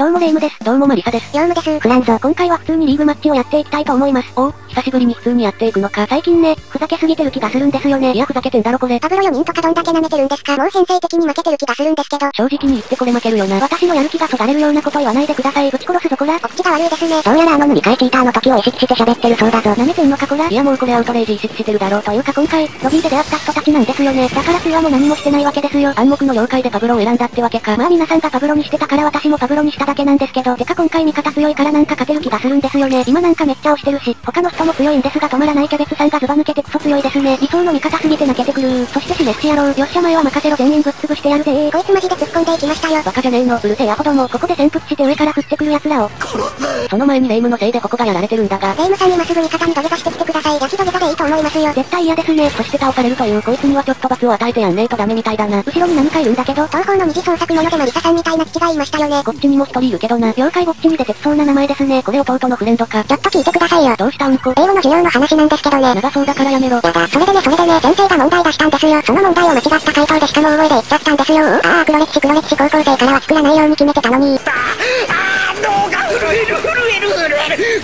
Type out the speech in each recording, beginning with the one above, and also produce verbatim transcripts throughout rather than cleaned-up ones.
どうもレイムです。 どうもマリサです。 ヨウムです。 フランゾ。 今回は普通にリーグマッチをやっていきたいと思います。 お、久しぶりに普通にやっていくのか。 最近ね、ふざけすぎてる気がするんですよね。 いやふざけてんだろこれ。 パブロよにんとかどんだけ舐めてるんですか。もう先生的に負けてる気がするんですけど。 正直に言ってこれ負けるよな。 私のやる気がそがれるようなこと言わないでください。ぶち殺すぞこら。こっちが悪いですね。 どうやらあの塗り替えチーターの時を意識して喋ってるそうだぞ。 舐めてんのかこら。 いやもうこれアウトレイジ意識してるだろう。 というか今回、ロビーで出会った人たちなんですよね。だから通話も何もしてないわけですよ。 暗黙の了解でパブロを選んだってわけか。 まあ皆さんがパブロにしてたから私もパブロにしただけなんですけど。てか今回味方強いからなんか勝てる気がするんですよね。今なんかめっちゃ押してるし、他の人も強いんですが止まらないキャベツさんがズバ抜けてクソ強いですね。理想の味方すぎて泣けてくるー。そしてシレッシやろう。よっしゃ前は任せろ全員ぶっ潰してやるぜー。こいつマジで突っ込んでいきましたよ。 バカじゃねえの。うるせえアホども。 ここで潜伏して上から降ってくる奴らを。 その前にレイムのせいでここがやられてるんだが。 レイムさん今すぐ味方に土下座してきてください。焼き土下座でいいと思いますよ。絶対嫌ですね。 そして倒されるというこいつにはちょっと罰を与えてやんねえとダメみたいだな。 後ろに何かいるんだけど、東方の二次創作者でマリサさんみたいな父がいましたよね。 こっちにも一人いるけどな。 妖怪ぼっちに出てきそうな名前ですね。 これ弟のフレンドか。 ちょっと聞いてくださいよ。 どうしたうんこ。 英語の授業の話なんですけどね。 長そうだからやめろ。 やだ、それでねそれでね、先生が問題出したんですよ。その問題を間違った回答でしかも大声で言っちゃったんですよ。ああ、黒歴史黒歴史高校生からは作らないように決めてたのに。ああ、脳が震える震える震える。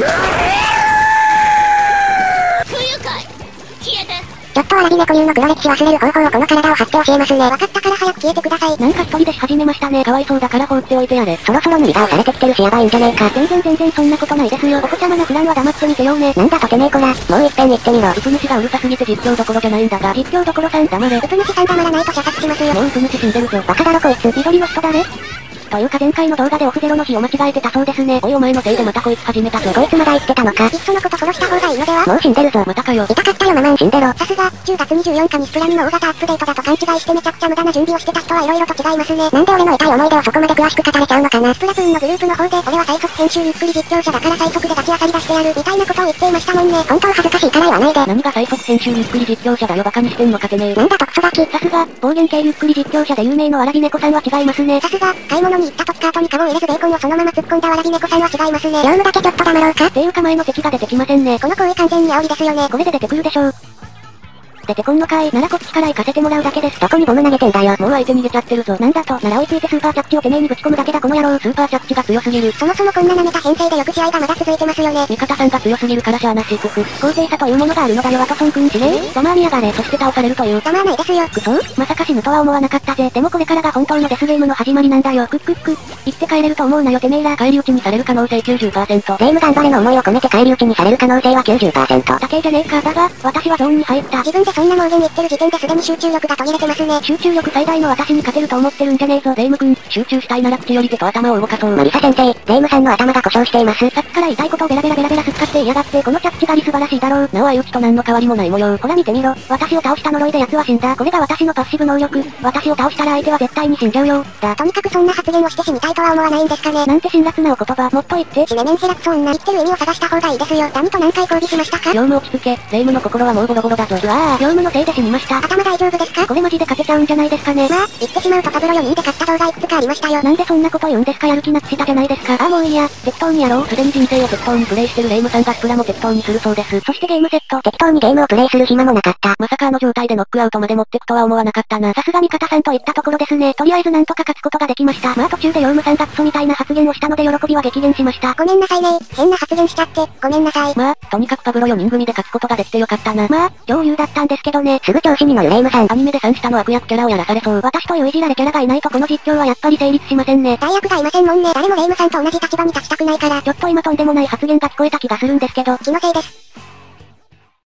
不愉快消えて。 ちょっとわらび猫流の黒歴史忘れる方法をこの体を張って教えますね。わかったから早く消えてください。なんか一人でし始めましたね。 かわいそうだから放っておいてやれ。 そろそろ塗り顔されてきてるしやばいんじゃねえか。全然全然そんなことないですよ。お子ちゃまのフランは黙ってみてよね。なんだとてめえこら。もういっぺん言ってみろ。 ウプ主がうるさすぎて実況どころじゃないんだが。 実況どころさん黙れ。 ウプ主さん黙らないと射殺しますよ。 もうウプ主死んでるぞ。 バカだろこいつ。緑の人誰というか前回の動画でオフゼロの日を間違えてたそうですね。おいお前のせいでまたこいつ始めたぞ。 こいつまだ言ってたのか。いっそのこと殺した方がいいのでは。もう死んでるぞ。 またかよ。 痛かったよママン死んでろ。さすが、じゅうがつにじゅうよっかにスプラミの大型アップデートだと勘違いしてめちゃくちゃ無駄な準備をしてた人はいろいろと違いますね。なんで俺の痛い思い出をそこまで詳しく語れちゃうのかな。スプラトゥーンのグループの方で俺は最速編集ゆっくり実況者だから最速でガチ当たり出してやるみたいなことを言っていましたもんね。本当恥ずかしいから言わないで。 何が最速編集ゆっくり実況者だよバカにしてんのかてめえ。 なんだとクソガキ。 さすが、暴言系ゆっくり実況者で有名のわらび猫さんは違いますね。 さすが、買い物に行った時カートにカゴを入れずベーコンをそのまま突っ込んだわらび猫さんは違いますね。業務だけちょっと黙ろうか。 っていうか前の敵が出てきませんね。 この行為完全に煽りですよね。これで出てくるでしょう。 出てこんのかい。ならこっちから行かせてもらうだけです。 どこにボム投げてんだよ。 もう相手逃げちゃってるぞ。 なんだと。 なら追いついてスーパーキャッチをてめえにぶち込むだけだこの野郎。スーパーキャッチが強すぎる。 そもそもこんな舐めた編成でよく試合がまだ続いてますよね。 味方さんが強すぎるからしゃあなし。ふふ。高低差というものがあるのだよワトソン君。司令ざまあみやがれ。そして倒されるという。 ざまあないですよ。 くそまさか死ぬとは思わなかったぜ。でもこれからが本当のデスゲームの始まりなんだよ。クックック。行って帰れると思うなよてめえら。返り討ちにされる可能性 きゅうじゅっパーセント。 ゲーム頑張れの思いを込めて返り討ちにされる可能性は きゅうじゅっパーセント。 だけじゃねえか。だが、私はゾーンに入った。 自分でそんな妄言言ってる時点ですでに集中力が途切れてますね。 集中力最大の私に勝てると思ってるんじゃねえぞ。レイム君、集中したいなら口より手と頭を動かそう。 マリサ先生、レイムさんの頭が故障しています。 さっきから痛いことをベラベラベラベラすっかって嫌がって、このキャッチ狩り素晴らしいだろう。なお相打ちと何の変わりもない模様。ほら見てみろ。私を倒した呪いで奴は死んだ。これが私のパッシブ能力。私を倒したら相手は絶対に死んじゃうよ。だ。 とにかくそんな発言をして死にたいとは思わないんですかね。 なんて辛辣なお言葉。もっと言って。 死ねメンヘラクソ女。言ってる意味を探した方がいいですよ。ダミと何回交尾しましたか。 業務落ち着け。レイムの心はもうボロボロだぞ。うわあ、業務のせいで死にました。 頭大丈夫ですか。 これマジで勝てちゃうんじゃないですかね。 まあ、言ってしまうとパブロよにんで勝った動画いくつかありましたよ。 なんでそんなこと言うんですか。やる気なくしたじゃないですか。ああもういいや。適当にやろう。すでに人生を適当にプレイしてるレイムさんがスプラも適当にするそうです。そしてゲームセット。 適当にゲームをプレイする暇もなかった。 まさかあの状態でノックアウトまで持ってくとは思わなかったな。さすが味方さんといったところですね。とりあえずなんとか勝つことができました。まあ途中でヨウムさんがクソみたいな発言をしたので喜びは激減しました。 ごめんなさいね。変な発言しちゃって、ごめんなさい。 まあ、とにかくパブロよにん組で勝つことができてよかったな。まあ、上優だったんですけどね。 すぐ調子に乗るレイムさん。 アニメでさん下の悪役キャラをやらされそう。私といういじられキャラがいないとこの実況はやっぱり成立しませんね。 大悪がいませんもんね。誰もレイムさんと同じ立場に立ちたくないから。 ちょっと今とんでもない発言が聞こえた気がするんですけど。 気のせいです。